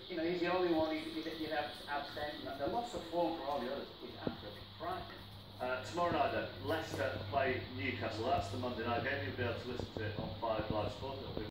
you know, he's the only one you'd have outstanding. The loss of form for all the others is absolutely frightening. Tomorrow night then, Leicester play Newcastle. That's the Monday night game. You'll be able to listen to it on 5 Live Sport.